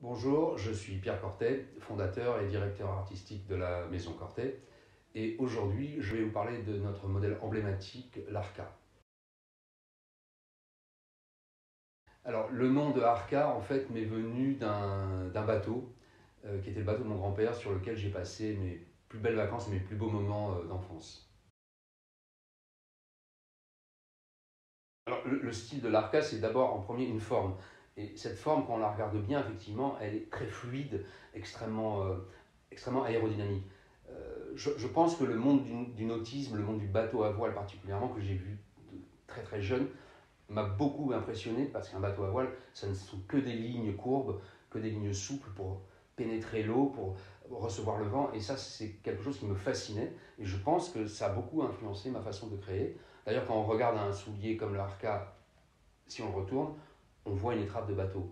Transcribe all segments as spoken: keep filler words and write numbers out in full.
Bonjour, je suis Pierre Cortet, fondateur et directeur artistique de la Maison Cortet. Et aujourd'hui, je vais vous parler de notre modèle emblématique, l'Arca. Alors, le nom de Arca, en fait, m'est venu d'un d'un bateau, euh, qui était le bateau de mon grand-père, sur lequel j'ai passé mes plus belles vacances et mes plus beaux moments euh, d'enfance. Alors, le, le style de l'Arca, c'est d'abord en premier une forme. Et cette forme, quand on la regarde bien, effectivement, elle est très fluide, extrêmement, euh, extrêmement aérodynamique. Euh, je, je pense que le monde du, du nautisme, le monde du bateau à voile particulièrement, que j'ai vu de très très jeune, m'a beaucoup impressionné parce qu'un bateau à voile, ça ne sont que des lignes courbes, que des lignes souples pour pénétrer l'eau, pour recevoir le vent. Et ça, c'est quelque chose qui me fascinait. Et je pense que ça a beaucoup influencé ma façon de créer. D'ailleurs, quand on regarde un soulier comme l'Arca, si on le retourne, on voit une étrave de bateau.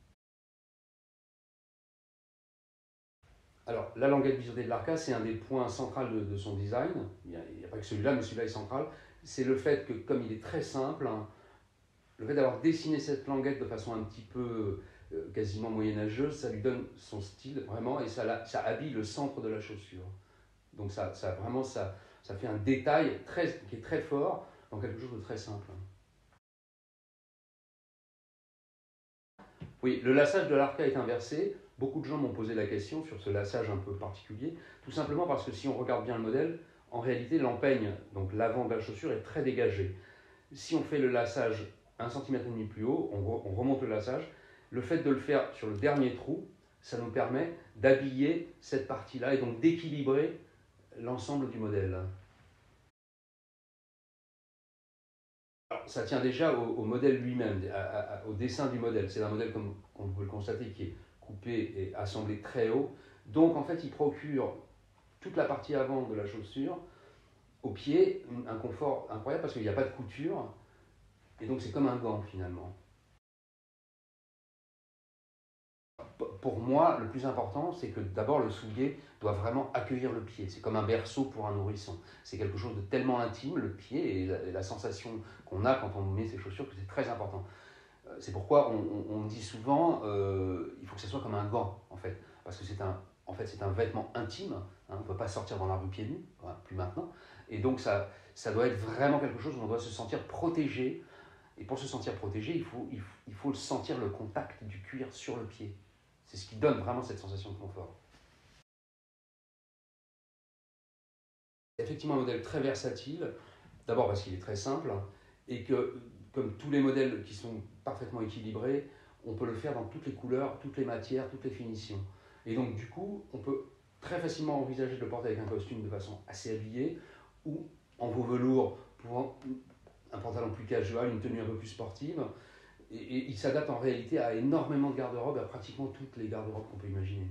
Alors, la languette biseautée de l'Arca, c'est un des points centraux de, de son design. Il n'y a, a, pas que celui-là, mais celui-là est central. C'est le fait que, comme il est très simple, hein, le fait d'avoir dessiné cette languette de façon un petit peu euh, quasiment moyenâgeuse, ça lui donne son style vraiment et ça, la, ça habille le centre de la chaussure. Donc ça, ça vraiment ça, ça fait un détail très, qui est très fort dans quelque chose de très simple. Oui, le lassage de l'Arca est inversé. Beaucoup de gens m'ont posé la question sur ce lassage un peu particulier, tout simplement parce que si on regarde bien le modèle, en réalité l'empeigne, donc l'avant de la chaussure, est très dégagé. Si on fait le lassage un centimètre et demi plus haut, on, remonte le lassage. Le fait de le faire sur le dernier trou, ça nous permet d'habiller cette partie-là et donc d'équilibrer l'ensemble du modèle. Alors, ça tient déjà au, au modèle lui-même, au dessin du modèle. C'est un modèle, comme on peut le constater, qui est coupé et assemblé très haut. Donc, en fait, il procure toute la partie avant de la chaussure, au pied, un confort incroyable parce qu'il n'y a pas de couture. Et donc, c'est comme un gant, finalement. Pour moi, le plus important, c'est que d'abord le soulier doit vraiment accueillir le pied. C'est comme un berceau pour un nourrisson. C'est quelque chose de tellement intime, le pied, et la, et la sensation qu'on a quand on met ses chaussures, que c'est très important. C'est pourquoi on, on, on dit souvent, euh, il faut que ce soit comme un gant, en fait. Parce que c'est un, en fait, c'est un vêtement intime. Hein, on ne peut pas sortir dans la rue pieds nus, enfin, plus maintenant. Et donc, ça, ça doit être vraiment quelque chose où on doit se sentir protégé. Et pour se sentir protégé, il faut, il faut, il faut sentir le contact du cuir sur le pied. C'est ce qui donne vraiment cette sensation de confort. C'est effectivement un modèle très versatile, d'abord parce qu'il est très simple, et que, comme tous les modèles qui sont parfaitement équilibrés, on peut le faire dans toutes les couleurs, toutes les matières, toutes les finitions. Et donc du coup, on peut très facilement envisager de le porter avec un costume de façon assez habillée, ou en veau velours, pour un pantalon plus casual, une tenue un peu plus sportive. Et, et il s'adapte en réalité à énormément de garde-robes, à pratiquement toutes les garde-robes qu'on peut imaginer.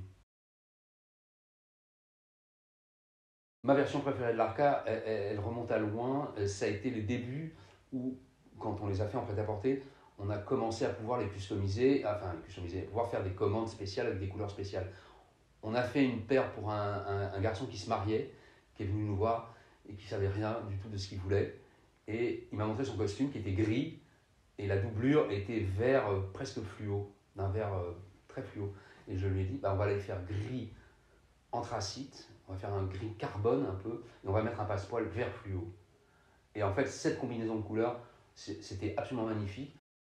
Ma version préférée de l'Arca, elle, elle, remonte à loin. Ça a été les débuts où, quand on les a fait en prêt-à-porter, on a commencé à pouvoir les customiser, enfin les customiser, pouvoir faire des commandes spéciales avec des couleurs spéciales. On a fait une paire pour un, un, un garçon qui se mariait, qui est venu nous voir et qui ne savait rien du tout de ce qu'il voulait. Et il m'a montré son costume qui était gris et la doublure était vert euh, presque fluo, d'un vert euh, très fluo. Et je lui ai dit, bah, on va les faire gris anthracite, on va faire un gris carbone un peu, et on va mettre un passepoil vert fluo. Et en fait, cette combinaison de couleurs, c'était absolument magnifique.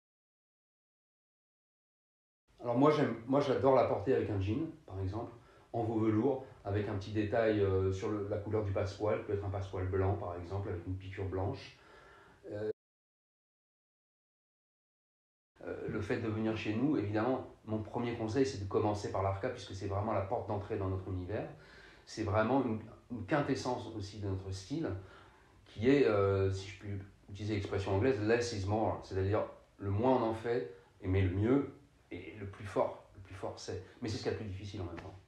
Alors moi, moi j'adore la porter avec un jean, par exemple, en veau velours, avec un petit détail euh, sur le, la couleur du passepoil, peut être un passepoil blanc, par exemple, avec une piqûre blanche. Euh, euh, le fait de venir chez nous, évidemment, mon premier conseil, c'est de commencer par l'Arca, puisque c'est vraiment la porte d'entrée dans notre univers. C'est vraiment une, une quintessence aussi de notre style, qui est, euh, si je puis utiliser l'expression anglaise, less is more, c'est-à-dire le moins on en fait, mais le mieux et le plus fort, le plus fort c'est. Mais c'est ce qu'il y a de plus difficile en même temps.